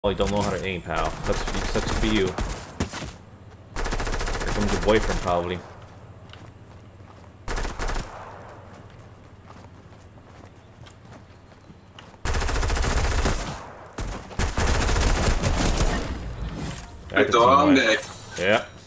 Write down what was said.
Oh, you don't know how to aim, pal. Sucks to be you. Here comes your boyfriend, probably. Ito ang Yeah.